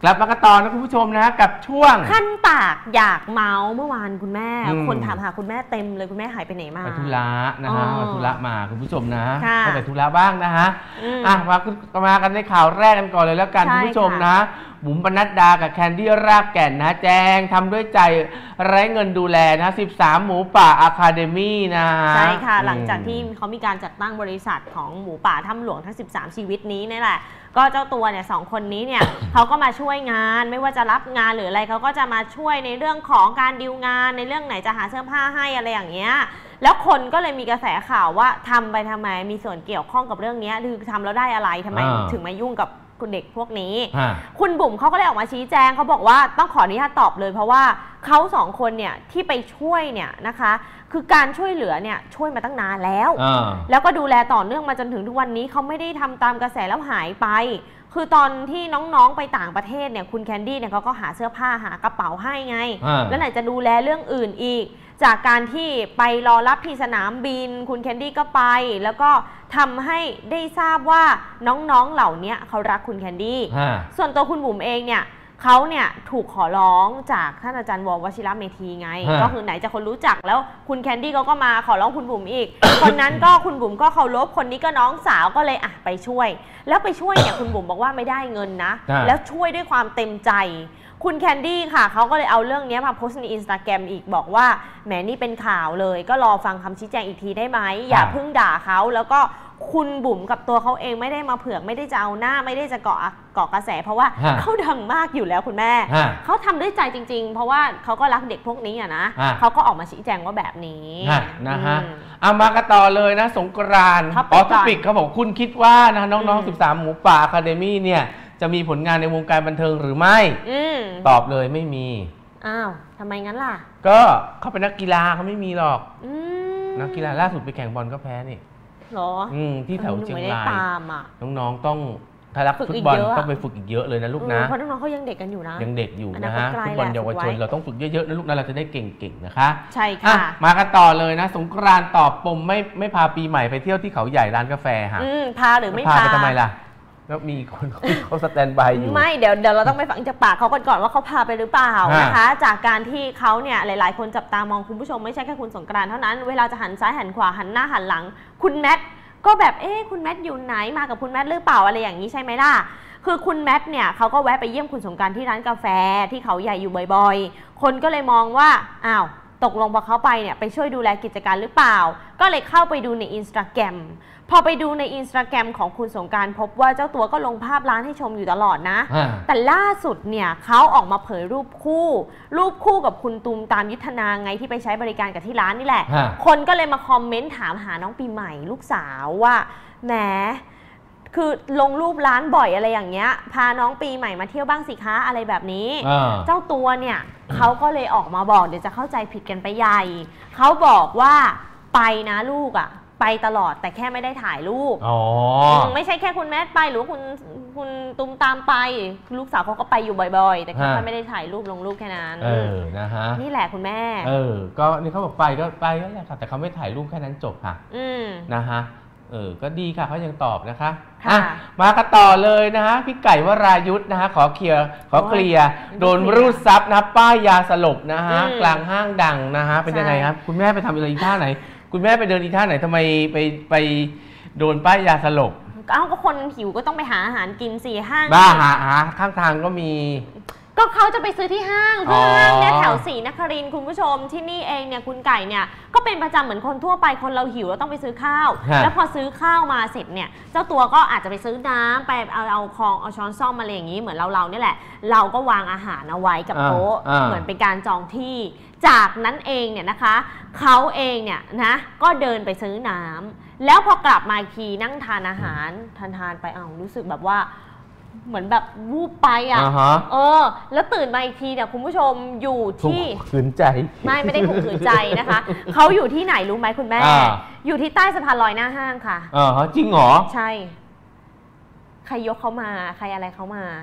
ลับมากันต่อนะคุณผู้ชมนะกับช่วงขั้นปากอยากเมาเมื่อวานคุณแม่คนถามหาคุณแม่เต็มเลยคุณแม่หายไปไหนมาไปธุระนะฮะไปธุระมาคุณผู้ชมนะก็ไปธุระบ้างนะฮะมากันในข่าวแรกกันก่อนเลยแล้วกันคุณผู้ชมนะบุ๋มปนัดดากับแคนดี้รากแก่นนะแจ้งทำด้วยใจไร้เงินดูแลนะ13หมูป่าอะคาเดมี่นะใช่ค่ะหลังจากที่เขามีการจัดตั้งบริษัทของหมูป่าถ้ำหลวงทั้ง13ชีวิตนี้นี่แหละก็เจ้าตัวเนี่ย2คนนี้เนี่ย เขาก็มาช่วยงานไม่ว่าจะรับงานหรืออะไรเขาก็จะมาช่วยในเรื่องของการดีลงานในเรื่องไหนจะหาเสื้อผ้าให้อะไรอย่างเงี้ยแล้วคนก็เลยมีกระแสข่าวว่าทำไปทำไมมีส่วนเกี่ยวข้องกับเรื่องนี้คือทำแล้วได้อะไรทำไมถึงมายุ่งกับคุณเด็กพวกนี้คุณบุ๋มเขาก็เลยออกมาชี้แจงเขาบอกว่าต้องขออนุญาตตอบเลยเพราะว่าเขา2คนเนี่ยที่ไปช่วยเนี่ยนะคะคือการช่วยเหลือเนี่ยช่วยมาตั้งนานแล้วก็ดูแลต่อเนื่องมาจนถึงทุกวันนี้เขาไม่ได้ทำตามกระแสแล้วหายไปคือตอนที่น้องๆไปต่างประเทศเนี่ยคุณแคนดี้เนี่ยเขาก็หาเสื้อผ้าหากระเป๋าให้ไงแล้วไหนจะดูแลเรื่องอื่นอีกจากการที่ไปรอรับที่สนามบินคุณแคนดี้ก็ไปแล้วก็ทำให้ได้ทราบว่าน้องๆเหล่านี้เขารักคุณแคนดี้ส่วนตัวคุณบุ๋มเองเนี่ยเขาเนี่ยถูกขอร้องจากท่านอาจารย์ววชิระเมธีไงก็คือไหนจะคนรู้จักแล้วคุณแคนดี้เขาก็มาขอร้องคุณบุ๋มอีก คนนั้นก็คุณบุ๋มก็เคารพคนนี้ก็น้องสาวก็เลยไปช่วยแล้วไปช่วยเนี่ยคุณบุ๋มบอกว่าไม่ได้เงินนะแล้วช่วยด้วยความเต็มใจคุณแคนดี้ค่ะเขาก็เลยเอาเรื่องนี้มาโพสต์ใน Instagram อีกบอกว่าแหมนี่เป็นข่าวเลยก็รอฟังคำชี้แจงอีกทีได้ไหมอย่าเพิ่งด่าเขาแล้วก็คุณบุ๋มกับตัวเขาเองไม่ได้มาเผือกไม่ได้จะเอาหน้าไม่ได้จะเกาะกระแสเพราะว่าเขาดังมากอยู่แล้วคุณแม่เขาทำด้วยใจจริงๆเพราะว่าเขาก็รักเด็กพวกนี้นะเขาก็ออกมาชี้แจงว่าแบบนี้นะฮะเอามากันต่อเลยนะสงกรานต์ท็อปิกเขาบอกคุณคิดว่านะน้องๆ13หมูป่าอะคาเดมี่เนี่ยจะมีผลงานในวงการบันเทิงหรือไม่ตอบเลยไม่มีอ้าวทำไมงั้นล่ะก็เขาเป็นนักกีฬาเขาไม่มีหรอกนักกีฬาล่าสุดไปแข่งบอลก็แพ้นี่หรอที่แถวเชียงรายน้องๆต้องถ้ารักฟุตบอลต้องไปฝึกอีกเยอะเลยนะลูกนะเพราะน้องๆเขายังเด็กกันอยู่นะยังเด็กอยู่นะฮะฟุตบอลเยาวชนเราต้องฝึกเยอะๆนะลูกนะเราจะได้เก่งๆนะคะใช่ค่ะมากันต่อเลยนะสงกรานต์ตอบปมไม่พาปีใหม่ไปเที่ยวที่เขาใหญ่ร้านกาแฟฮะพาหรือไม่พาไปทำไมล่ะแล้วมีคนเขาสแตนบายอยู่ไม่เดี๋ยวเราต้องไปฟังจากปากเขาก่อนว่าเขาพาไปหรือเปล่านะคะจากการที่เขาเนี่ยหลายๆคนจับตามองคุณผู้ชมไม่ใช่แค่คุณสงกรานต์เท่านั้นเวลาจะหันซ้ายหันขวาหันหน้าหันหลังคุณแมทก็แบบคุณแมทอยู่ไหนมากับคุณแมทหรือเปล่าอะไรอย่างนี้ใช่ไหมล่ะคือคุณแมทเนี่ยเขาก็แวะไปเยี่ยมคุณสงกรานต์ที่ร้านกาแฟที่เขาใหญ่อยู่บ่อยๆคนก็เลยมองว่าอ้าวตกลงพอเขาไปเนี่ยไปช่วยดูแลกิจการหรือเปล่าก็เลยเข้าไปดูใน Instagram พอไปดูใน Instagram ของคุณสงกรานต์พบว่าเจ้าตัวก็ลงภาพร้านให้ชมอยู่ตลอดนะแต่ล่าสุดเนี่ยเขาออกมาเผยรูปคู่กับคุณตูมตามยุทธนาไงที่ไปใช้บริการกับที่ร้านนี่แหละคนก็เลยมาคอมเมนต์ถามหาน้องปีใหม่ลูกสาวว่าแหมคือลงรูปร้านบ่อยอะไรอย่างเงี้ยพาน้องปีใหม่มาเที่ยวบ้างสิคะอะไรแบบนี้เจ้าตัวเนี่ยเขาก็เลยออกมาบอกเดี๋ยวจะเข้าใจผิดกันไปใหญ่เขาบอกว่าไปนะลูกอ่ะไปตลอดแต่แค่ไม่ได้ถ่ายรูปไม่ใช่แค่คุณแม่ไปหรือคุณตุ้มตามไปลูกสาวเขาก็ไปอยู่บ่อยๆแต่แค่ไม่ได้ถ่ายรูปลงรูปแค่นั้นนะฮะนี่แหละคุณแม่ก็นี่เขาบอกไปก็ไปนั่นแหละค่ะแต่เขาไม่ถ่ายรูปแค่นั้นจบค่ะนะฮะก็ดีค่ะเขายังตอบนะคะมากันต่อเลยนะฮะพี่ไก่วรายุทธนะฮะขอเคลียร์โดนรูดซับนะป้ายยาสลบนะฮะกลางห้างดังนะฮะเป็นยังไงครับคุณแม่ไปทำอะไรอีท่าไหนคุณแม่ไปเดินอีท่าไหนทำไมไปโดนป้ายยาสลบก็คนหิวก็ต้องไปหาอาหารกินสิห้างบ้าหาข้างทางก็มีก็เขาจะไปซื้อที่ห้างเนี่ยแถวศรีนครินทร์คุณผู้ชมที่นี่เองเนี่ยคุณไก่เนี่ยก็เป็นประจำเหมือนคนทั่วไปคนเราหิวเราต้องไปซื้อข้าวแล้วพอซื้อข้าวมาเสร็จเนี่ยเจ้าตัวก็อาจจะไปซื้อน้ำไปเอาช้อนซ่อมมาอะไรอย่างนี้เหมือนเราเนี่ยแหละเราก็วางอาหารเอาไว้กับโต๊ะเหมือนเป็นการจองที่จากนั้นเองเนี่ยนะคะเขาเองเนี่ยนะก็เดินไปซื้อน้ำแล้วพอกลับมาอีกทีนั่งทานอาหารทานไปรู้สึกแบบว่าเหมือนแบบวูบไปแล้วตื่นมาอีกทีเนี่ยคุณผู้ชมอยู่ที่ขืนใจไม่ได้ข่มขืนใจนะคะเขาอยู่ที่ไหนรู้ไหมคุณแม่อยู่ที่ใต้สะพานลอยหน้าห้างค่ะจริงเหรอใช่ใครยกเขามาใครอะไรเขามา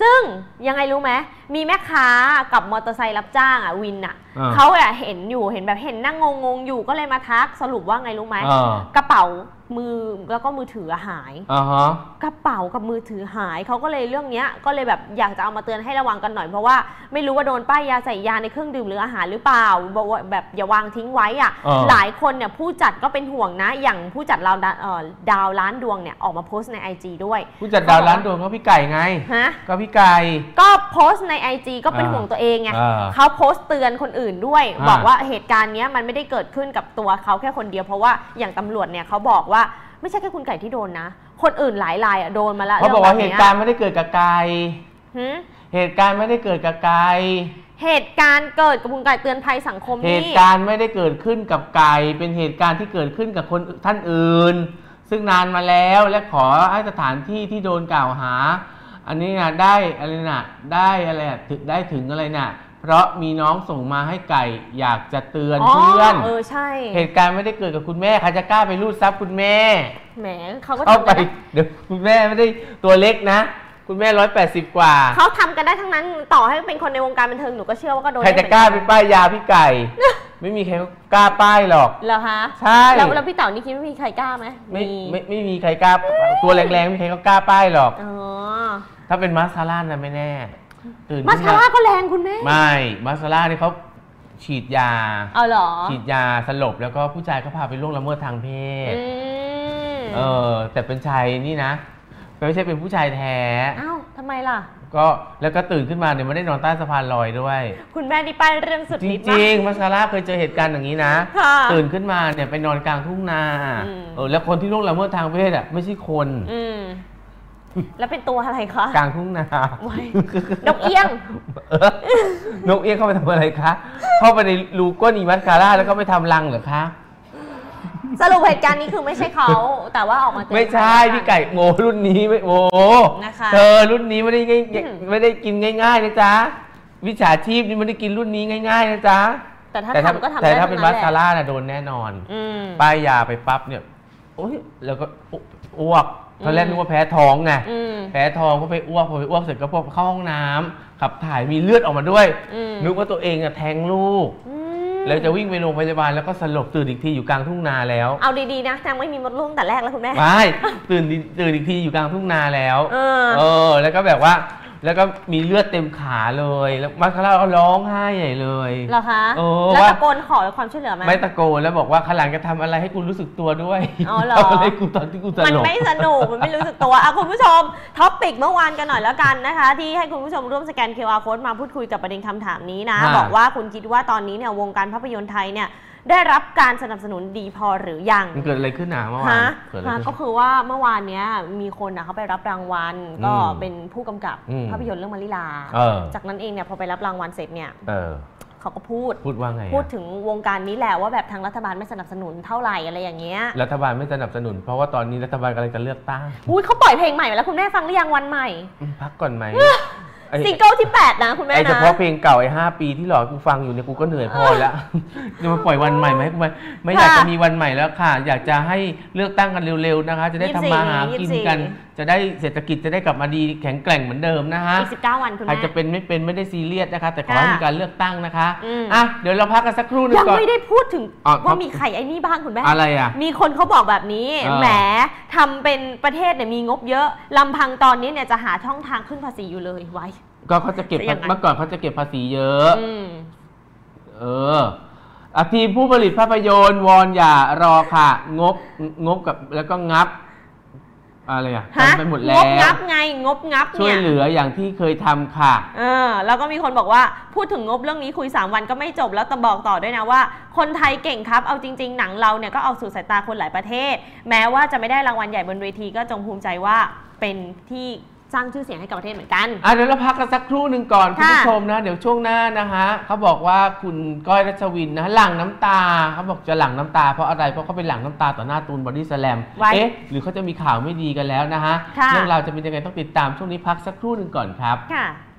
ซึ่งยังไงรู้ไหมมีแม่ค้ากับมอเตอร์ไซค์รับจ้างวินเขาเห็นอยู่เห็นแบบเห็นนั่งงงอยู่ก็เลยมาทักสรุปว่าไงรู้ไหมกระเป๋ามือแล้วก็มือถือหายกระเป๋ากับมือถือหายเขาก็เลยเรื่องนี้ก็เลยแบบอยากจะเอามาเตือนให้ระวังกันหน่อยเพราะว่าไม่รู้ว่าโดนป้ายยาใส่ยาในเครื่องดื่มหรืออาหารหรือเปล่าบอกว่าแบบอย่าวางทิ้งไว้หลายคนเนี่ยผู้จัดก็เป็นห่วงนะอย่างผู้จัดดาวล้านดวงเนี่ยออกมาโพสต์ใน IG ด้วยผู้จัดดาวล้านดวงก็พี่ไก่ไงก็พี่ไก่ก็โพสต์ใน IG ก็เป็นห่วงตัวเองไงเขาโพสต์เตือนคนอื่นด้วยบอกว่าเหตุการณ์นี้มันไม่ได้เกิดขึ้นกับตัวเขาแค่คนเดียวเพราะว่าอย่างตำรวจเนี่ยเขาบอกว่าไม่ใช่แค่คุณไก่ที่โดนนะคนอื่นหลายรายโดนมาแล้วเขาบอกว่าเหตุการณ์ไม่ได้เกิดกับไก่เหตุการณ์ไม่ได้เกิดกับไก่เหตุการณ์เกิดกับคุณไก่เตือนภัยสังคมเหตุการณ์ไม่ได้เกิดขึ้นกับไก่เป็นเหตุการณ์ที่เกิดขึ้นกับคนท่านอื่นซึ่งนานมาแล้วและขอให้สถานที่ที่โดนกล่าวหาอันนี้นะได้อะไรนะได้อะไรได้ถึงอะไรนะเพราะมีน้องส่งมาให้ไก่อยากจะเตือนเพื่อนใช่เหตุการณ์ไม่ได้เกิดกับคุณแม่ใครจะกล้าไปรูดทรัพย์คุณแม่แหมเขาก็เข้าไปเดี๋ยวคุณแม่ไม่ได้ตัวเล็กนะคุณแม่180กว่าเขาทำกันได้ทั้งนั้นต่อให้เป็นคนในวงการบันเทิงหนูก็เชื่อว่าก็โดนใครจะกล้าไปป้ายยาพี่ไก่ ไม่มีใครกล้าป้ายหรอกเหรอคะใช่แล้วพี่เต๋านี่คิดว่ามีใครกล้าไหมไม่มีใครกล้าตัวแรงๆไม่มีใครก็กล้าป้ายหรอกถ้าเป็นมาสคาร่านะไม่แน่มาสคาร่าก็แรงคุณแม่ไม่มาสคาร่านี่เขาฉีดยาเหรอฉีดยาสลบแล้วก็ผู้ชายเขาพาไปล่วงละเมิดทางเพศแต่เป็นชายนี่นะไม่ใช่เป็นผู้ชายแท้ทำไมล่ะก็แล้วก็ตื่นขึ้นมาเนี่ยไม่ได้นอนใต้สะพานลอยด้วยคุณแม่นี่ป้ายเรื่องสุดฤทธิ์จริงมาสคาร่าเคยเจอเหตุการณ์อย่างนี้นะตื่นขึ้นมาเนี่ยไปนอนกลางทุ่งนาแล้วคนที่ล่วงละเมิดทางเพศไม่ใช่คนแล้วเป็นตัวอะไรคะกลางทุ่งนานกเอี้ยงนกเอี้ยงเข้าไปทำอะไรคะเข้าไปในรูก้นอีมัสคาร่าแล้วก็ไปทำรังเหรอคะสรุปเหตุการณ์นี้คือไม่ใช่เขาแต่ว่าออกมาไม่ใช่พี่ไก่โมรุ่นนี้ไม่โมนะคะเธอรุ่นนี้ไม่ได้กินง่ายๆนะจ๊ะวิชาชีพนี่ไม่ได้กินรุ่นนี้ง่ายๆนะจ๊ะแต่ถ้าทำก็ทำได้แต่ถ้าเป็นมัสคาร่าน่ะโดนแน่นอนป้ายยาไปปั๊บเนี่ยโอ้ยแล้วก็อ้วกตอนแรกนึกว่าแพ้ท้องไงแพ้ท้องก็ไปอ้วกพอไปอ้วกเสร็จก็พอเข้าห้องน้ำขับถ่ายมีเลือดออกมาด้วยนึกว่าตัวเองแทงลูกแล้วจะวิ่งไปโรงพยาบาลแล้วก็สลบตื่นอีกทีอยู่กลางทุ่งนาแล้วเอาดีๆนะยังไม่มีมดลูกแต่แรกแล้วคุณแม่ไม่ตื่นอีกทีอยู่กลางทุ่งนาแล้วแล้วก็แบบว่าแล้วก็มีเลือดเต็มขาเลยแล้วมัสคาร่าก็ร้องไห้ใหญ่เลยเหรอคะแล้วตะโกนขอความช่วยเหลือไหมไม่ตะโกนแล้วบอกว่าข้างหลังจะทำอะไรให้กูรู้สึกตัวด้วยเหรออะไรกูตอนที่กูสลบมันไม่สนุกมันไม่รู้สึกตัวคุณผู้ชมท็อปปิกเมื่อวานกันหน่อยแล้วกันนะคะที่ให้คุณผู้ชมร่วมสแกน QR Code มาพูดคุยกับประเด็นคำถามนี้นะบอกว่าคุณคิดว่าตอนนี้เนี่ยวงการภาพยนตร์ไทยเนี่ยได้รับการสนับสนุนดีพอหรือยังมันเกิดอะไรขึ้นนะเมื่อวานก็คือว่าเมื่อวานเนี้ยมีคนเขาไปรับรางวัลก็เป็นผู้กำกับภาพยนตร์เรื่องมาริลาจากนั้นเองเนี่ยพอไปรับรางวัลเสร็จเนี่ยเขาก็พูดว่าไงพูดถึงวงการนี้แหละว่าแบบทางรัฐบาลไม่สนับสนุนเท่าไหร่อะไรอย่างเงี้ยรัฐบาลไม่สนับสนุนเพราะว่าตอนนี้รัฐบาลกำลังจะเลือกตั้งเขาปล่อยเพลงใหม่แล้วคุณแม่ฟังหรือยังวันใหม่พักก่อนไหมซิงเกิลที่8นะคุณแม่นะเฉพาะเพลงเก่า5 ปีที่หลอกกูฟังอยู่เนี่ยกูก็เหนื่อยพอแล้วจะมาปล่อยวันใหม่ไหมกูไม่อยากจะมีวันใหม่แล้วค่ะอยากจะให้เลือกตั้งกันเร็วๆนะคะจะได้ทำมาหากินกันจะได้เศรษฐกิจจะได้กลับมาดีแข็งแกร่งเหมือนเดิมนะคะอีก19 วันคุณแม่ใครจะเป็นไม่เป็นไม่ได้ซีเรียสนะคะแต่ขอให้มีการเลือกตั้งนะคะเดี๋ยวเราพักกันสักครู่นึงก่อนยังไม่ได้พูดถึงว่ามีใครไอ้นี่บ้างคุณแม่อะไรอ่ะมีคนเขาบอกแบบนี้แหมทำเป็นประเทศเนี่ยมีงบเยอะลำพังตอนนี้เนี่ยจะหาช่องทางขึ้นภาษีอยู่เลยไว้ก็เขาจะเก็บเมื่อก่อนเขาจะเก็บภาษีเยอะทีมผู้ผลิตภาพยนตร์วอนอย่ารอค่ะงบกับแล้วก็งับอะไรทำไปหมดแล้วงบงับไงงบงับช่วยเหลืออย่างที่เคยทำค่ะแล้วก็มีคนบอกว่าพูดถึงงบเรื่องนี้คุย3 วันก็ไม่จบแล้วแต่บอกต่อด้วยนะว่าคนไทยเก่งครับเอาจริงๆหนังเราเนี่ยก็เอาสู่สายตาคนหลายประเทศแม้ว่าจะไม่ได้รางวัลใหญ่บนเวทีก็จงภูมิใจว่าเป็นที่สร้างชื่อเสียงให้กับประเทศเหมือนกันเดี๋ยวเราพักกันสักครู่หนึ่งก่อนคุณผู้ชมนะเดี๋ยวช่วงหน้านะคะเขาบอกว่าคุณก้อยรัชวินนะหลั่งน้ำตาเขาบอกจะหลั่งน้ำตาเพราะอะไรเพราะเขาไปหลั่งน้ำตาต่อหน้าตูนบอดี้สแลมหรือเขาจะมีข่าวไม่ดีกันแล้วนะฮะเรื่องราวจะเป็นยังไงต้องติดตามช่วงนี้พักสักครู่หนึ่งก่อนครับค่ะ